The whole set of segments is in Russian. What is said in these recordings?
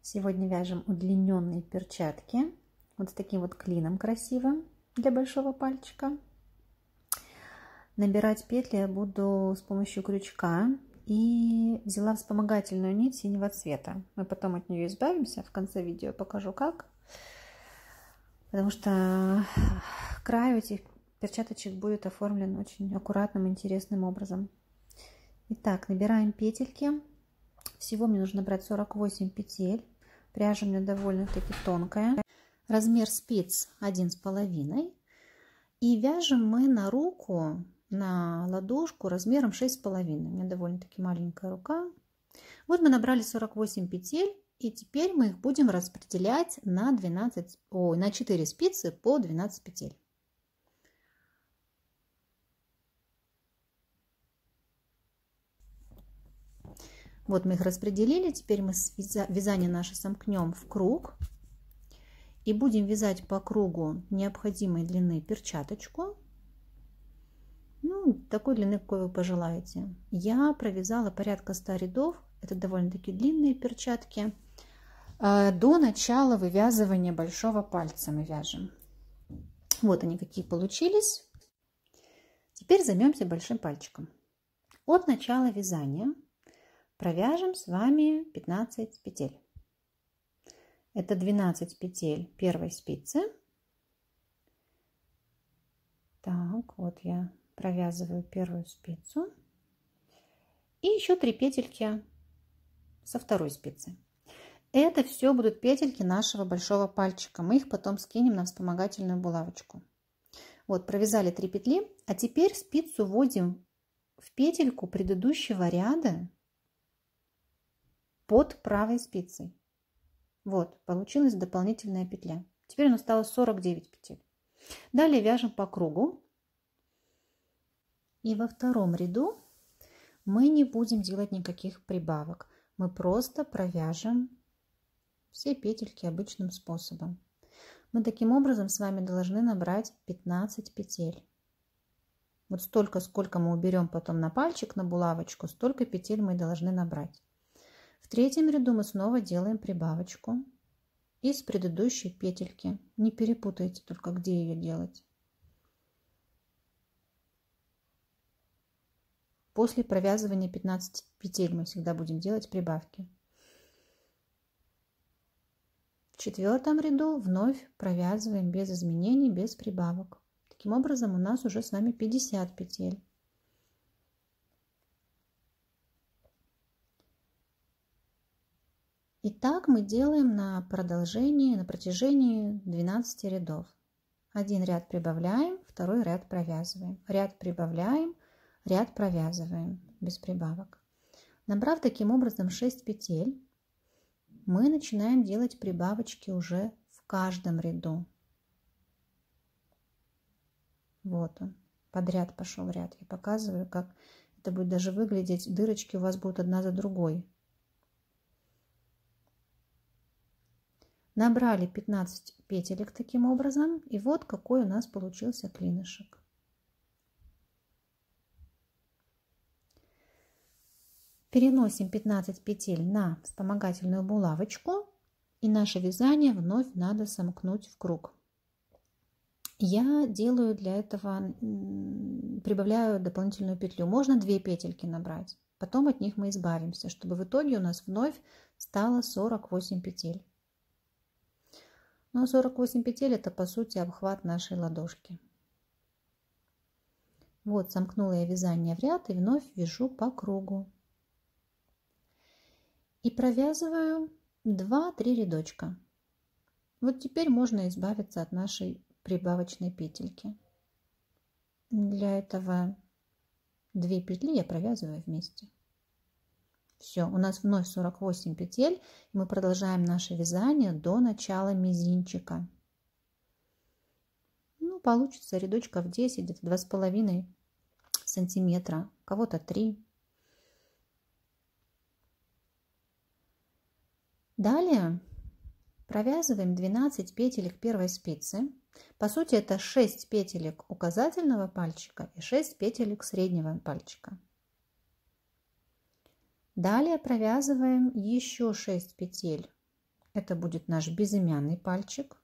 Сегодня вяжем удлиненные перчатки вот с таким вот клином красивым для большого пальчика. Набирать петли я буду с помощью крючка и взяла вспомогательную нить синего цвета. Мы потом от нее избавимся, в конце видео покажу как, потому что край этих перчаточек будет оформлен очень аккуратным, интересным образом. Итак, набираем петельки. Всего мне нужно брать 48 петель. Пряжа у меня довольно-таки тонкая. Размер спиц 1,5. И вяжем мы на руку, на ладошку размером 6,5. У меня довольно-таки маленькая рука. Вот мы набрали 48 петель. И теперь мы их будем распределять на 4 спицы по 12 петель. Вот мы их распределили. Теперь мы вязание наше сомкнем в круг. И будем вязать по кругу необходимой длины перчаточку. Ну, такой длины, какой вы пожелаете. Я провязала порядка 100 рядов. Это довольно-таки длинные перчатки. До начала вывязывания большого пальца мы вяжем. Вот они какие получились. Теперь займемся большим пальчиком. От начала вязания провяжем с вами 15 петель. Это 12 петель первой спицы. Так, вот я провязываю первую спицу. И еще 3 петельки со второй спицы. Это все будут петельки нашего большого пальчика. Мы их потом скинем на вспомогательную булавочку. Вот, провязали 3 петли. А теперь спицу вводим в петельку предыдущего ряда под правой спицей. Вот, получилась дополнительная петля. Теперь у нас осталось 49 петель. Далее вяжем по кругу. И во втором ряду мы не будем делать никаких прибавок. Мы просто провяжем все петельки обычным способом. Мы таким образом с вами должны набрать 15 петель. Вот столько, сколько мы уберем потом на пальчик, на булавочку, столько петель мы должны набрать. В третьем ряду мы снова делаем прибавочку из предыдущей петельки. Не перепутайте только, где ее делать. После провязывания 15 петель мы всегда будем делать прибавки. В четвертом ряду вновь провязываем без изменений, без прибавок. Таким образом у нас уже с вами 50 петель. И так мы делаем на протяжении 12 рядов. Один ряд прибавляем, второй ряд провязываем. Ряд прибавляем, ряд провязываем без прибавок. Набрав таким образом 6 петель, мы начинаем делать прибавочки уже в каждом ряду. Вот он, подряд пошел ряд. Я показываю, как это будет даже выглядеть. Дырочки у вас будут одна за другой. Набрали 15 петелек таким образом. И вот какой у нас получился клинышек. Переносим 15 петель на вспомогательную булавочку. И наше вязание вновь надо сомкнуть в круг. Я делаю для этого, прибавляю дополнительную петлю. Можно 2 петельки набрать. Потом от них мы избавимся, чтобы в итоге у нас вновь стало 48 петель. Но 48 петель это по сути обхват нашей ладошки. Вот сомкнула я вязание в ряд и вновь вяжу по кругу. И провязываю 2-3 рядочка. Вот теперь можно избавиться от нашей прибавочной петельки. Для этого 2 петли я провязываю вместе. Все, у нас вновь 48 петель. И мы продолжаем наше вязание до начала мизинчика. Ну, получится рядочков 10, где-то 2,5 сантиметра, у кого-то 3. Далее провязываем 12 петелек первой спицы. По сути, это 6 петелек указательного пальчика и 6 петелек среднего пальчика. Далее провязываем еще 6 петель Это будет наш безымянный пальчик,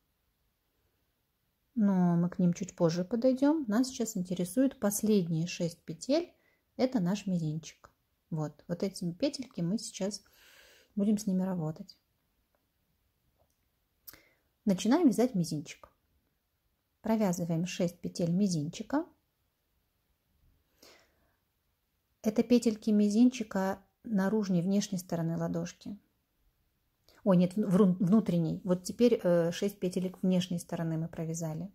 но мы к ним чуть позже подойдем. Нас сейчас интересуют последние 6 петель. Это наш мизинчик. Вот эти петельки мы сейчас будем с ними работать. Начинаем вязать мизинчик. Провязываем 6 петель мизинчика. Это петельки мизинчика наружной, внешней стороны ладошки. Ой, нет, внутренней. Вот теперь 6 петелек внешней стороны мы провязали.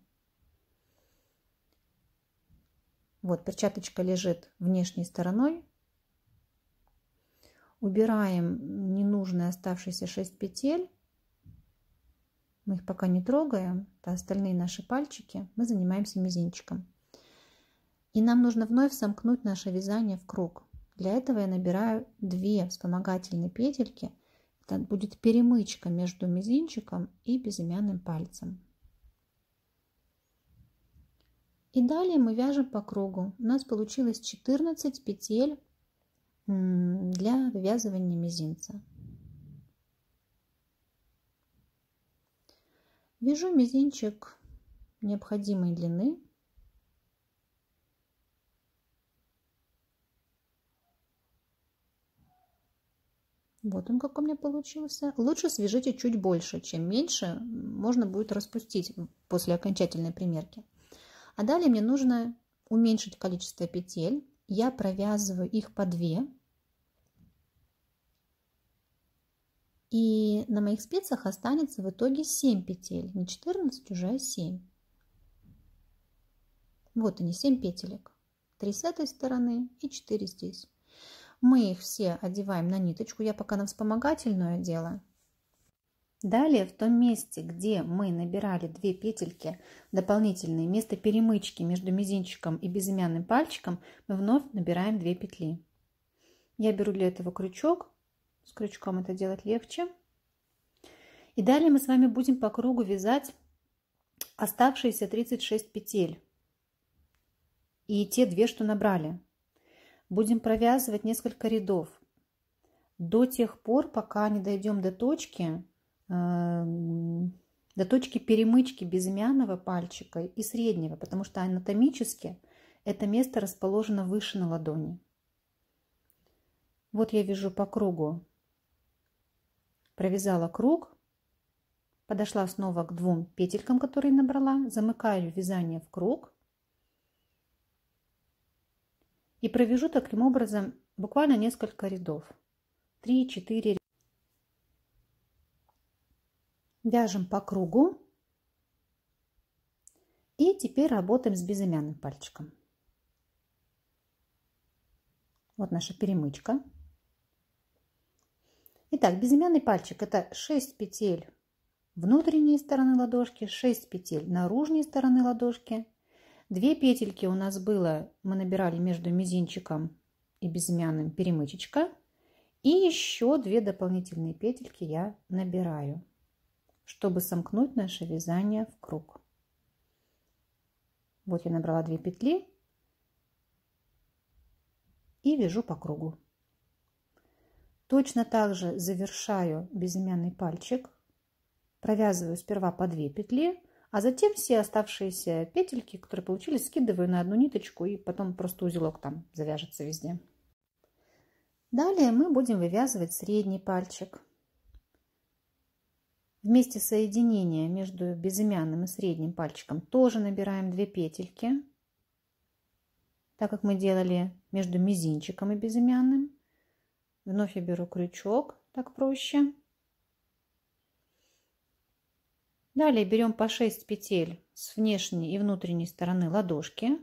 Вот перчаточка лежит внешней стороной. Убираем ненужные оставшиеся 6 петель. Мы их пока не трогаем. Это остальные наши пальчики. Мы занимаемся мизинчиком. И нам нужно вновь сомкнуть наше вязание в круг. Для этого я набираю 2 вспомогательные петельки. Это будет перемычка между мизинчиком и безымянным пальцем. И далее мы вяжем по кругу. У нас получилось 14 петель для вывязывания мизинца. Вяжу мизинчик необходимой длины. Вот он как у меня получился. Лучше свяжите чуть больше, чем меньше. Можно будет распустить после окончательной примерки. А далее мне нужно уменьшить количество петель. Я провязываю их по 2. И на моих спицах останется в итоге 7 петель. Не 14, уже 7. Вот они, 7 петелек. 3 с этой стороны и 4 здесь. Мы их все одеваем на ниточку. Я пока на вспомогательную одела. Далее в том месте, где мы набирали 2 петельки дополнительные, вместо перемычки между мизинчиком и безымянным пальчиком, мы вновь набираем 2 петли. Я беру для этого крючок. С крючком это делать легче. И далее мы с вами будем по кругу вязать оставшиеся 36 петель. И те 2, что набрали. Будем провязывать несколько рядов. До тех пор, пока не дойдем до точки перемычки безымянного пальчика и среднего. Потому что анатомически это место расположено выше на ладони. Вот я вяжу по кругу. Провязала круг, подошла снова к 2 петелькам, которые набрала, замыкаю вязание в круг и провяжу таким образом буквально несколько рядов. 3-4 ряда. Вяжем по кругу и теперь работаем с безымянным пальчиком. Вот наша перемычка. Итак, безымянный пальчик — это 6 петель внутренней стороны ладошки, 6 петель наружной стороны ладошки. 2 петельки у нас было, мы набирали между мизинчиком и безымянным, перемычечка. И еще 2 дополнительные петельки я набираю, чтобы сомкнуть наше вязание в круг. Вот я набрала 2 петли и вяжу по кругу. Точно так же завершаю безымянный пальчик, провязываю сперва по 2 петли, а затем все оставшиеся петельки, которые получились, скидываю на одну ниточку, и потом просто узелок там завяжется везде. Далее мы будем вывязывать средний пальчик. В месте соединения между безымянным и средним пальчиком тоже набираем 2 петельки, так как мы делали между мизинчиком и безымянным. Вновь я беру крючок, так проще. Далее берем по 6 петель с внешней и внутренней стороны ладошки.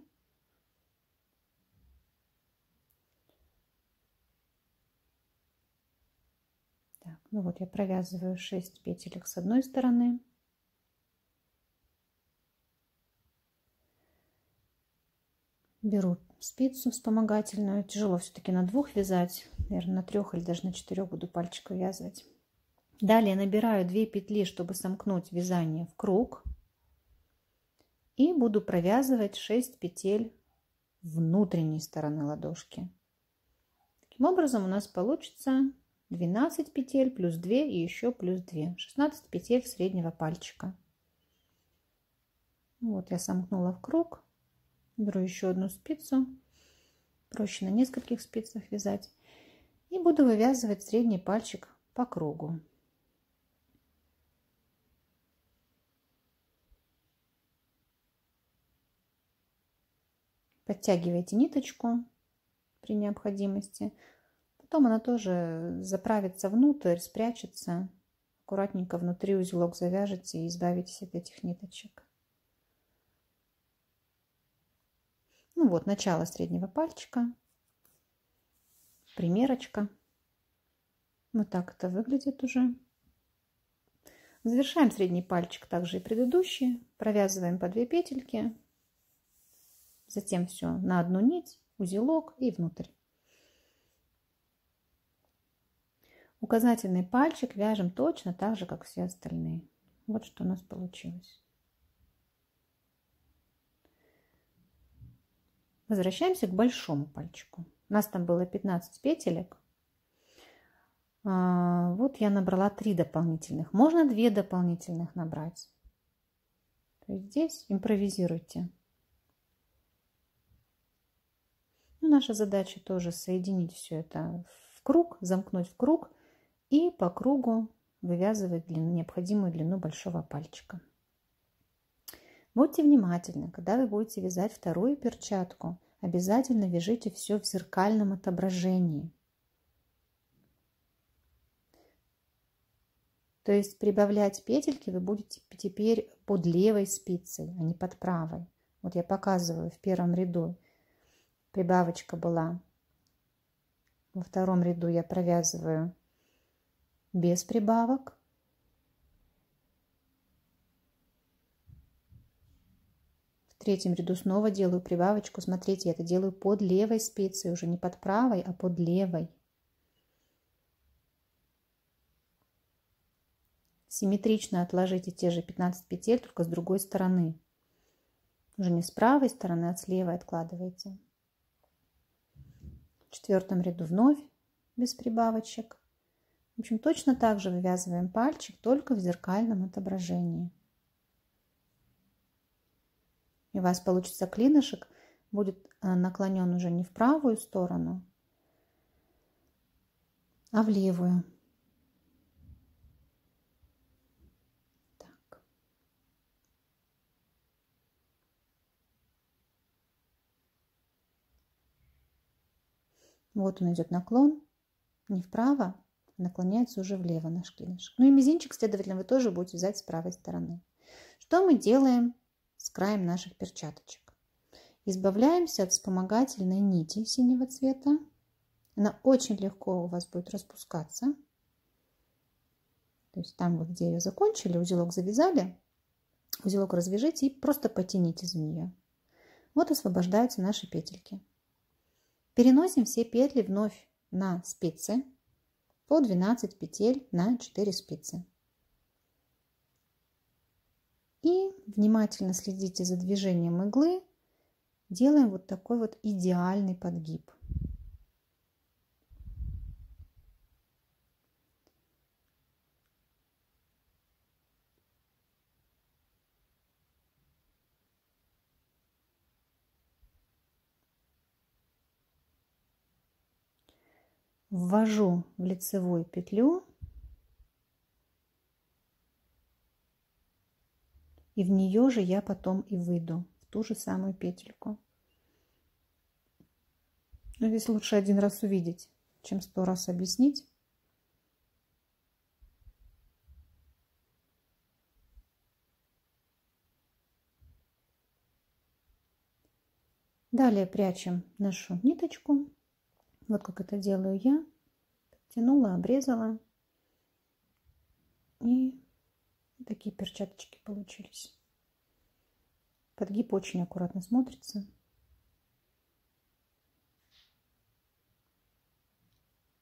Так, ну вот я провязываю 6 петелек с одной стороны. Беру спицу вспомогательную. Тяжело все-таки на 2 вязать. Наверное, на 3 или даже на 4 буду пальчик вывязывать. Далее набираю 2 петли, чтобы сомкнуть вязание в круг. И буду провязывать 6 петель внутренней стороны ладошки. Таким образом у нас получится 12 петель плюс 2 и еще плюс 2. 16 петель среднего пальчика. Вот я сомкнула в круг. Беру еще одну спицу. Проще на нескольких спицах вязать. И буду вывязывать средний пальчик по кругу. Подтягивайте ниточку при необходимости. Потом она тоже заправится внутрь, спрячется. Аккуратненько внутри узелок завяжете и избавитесь от этих ниточек. Ну вот, начало среднего пальчика. Примерочка. Вот так это выглядит уже. Завершаем средний пальчик также и предыдущий. Провязываем по 2 петельки. Затем все на одну нить, узелок и внутрь. Указательный пальчик вяжем точно так же, как все остальные. Вот что у нас получилось. Возвращаемся к большому пальчику. У нас там было 15 петелек. Вот я набрала 3 дополнительных. Можно 2 дополнительных набрать. То есть здесь импровизируйте. Ну, наша задача тоже соединить все это в круг, замкнуть в круг и по кругу вывязывать необходимую длину большого пальчика. Будьте внимательны, когда вы будете вязать вторую перчатку, обязательно вяжите все в зеркальном отображении. То есть прибавлять петельки вы будете теперь под левой спицей, а не под правой. Вот я показываю в первом ряду. Прибавочка была. Во втором ряду я провязываю без прибавок. В третьем ряду снова делаю прибавочку. Смотрите, я это делаю под левой спицей, уже не под правой, а под левой. Симметрично отложите те же 15 петель, только с другой стороны. Уже не с правой стороны, а с левой откладываете. В четвертом ряду вновь без прибавочек. В общем, точно так же вывязываем пальчик, только в зеркальном отображении. И у вас получится клинышек, будет наклонен уже не в правую сторону, а в левую. Так. Вот он идет наклон, не вправо, наклоняется уже влево наш клинышек. Ну и мизинчик, следовательно, вы тоже будете вязать с правой стороны. Что мы делаем с краем наших перчаточек? Избавляемся от вспомогательной нити синего цвета. Она очень легко у вас будет распускаться. То есть там, вот, где ее закончили, узелок завязали, узелок развяжите и просто потяните за нее. Вот освобождаются наши петельки. Переносим все петли вновь на спицы по 12 петель на 4 спицы. И внимательно следите за движением иглы. Делаем вот такой вот идеальный подгиб. Ввожу в лицевую петлю и в нее же я потом и выйду, в ту же самую петельку. Но здесь лучше один раз увидеть, чем 100 раз объяснить. Далее прячем нашу ниточку. Вот как это делаю я. Подтянула, обрезала. И такие перчаточки получились. Подгиб очень аккуратно смотрится.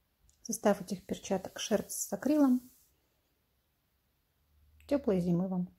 Состав этих перчаток: шерсть с акрилом. Теплой зимы вам!